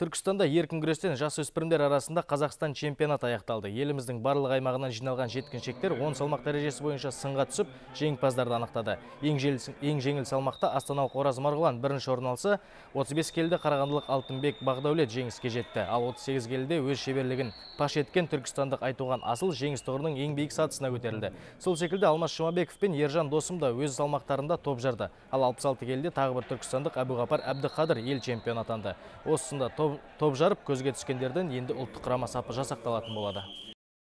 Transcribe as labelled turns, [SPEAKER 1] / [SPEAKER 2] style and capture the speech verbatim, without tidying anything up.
[SPEAKER 1] Түркістанда еркін күрестен жасөспірімдер арасында Қазақстан чемпионат аяқталды. Еліміздің барлық аймағынан жиналған жеткіншектер он салмақ дәрежесі бойынша сынға түсіп, жеңімпаздарды анықтады. Ең жеңіл салмақта астаналық Ораз Марғұлан бірінші орын алса, отыз бес келіде қарағандылық Алтынбек Бақдәулет жеңіске жетті. Ал отыз сегіз келіде өз шеберлігін паш еткен түркістандық Айтуған Асыл жеңіс тұғырының ең биік сатысына көтерілді. Сол секілді Алмас Жұмабеков пен Ержан Досым да өз салмақтарында топ жарды. Ал алпыс алты келіде тағы бір түркістандық Әбуғапар Әбдіқадыр ел чемпионы атанды. Осында топ жарып көзге түскендерден енді ұлттық құрама сапы жасақталатын болады.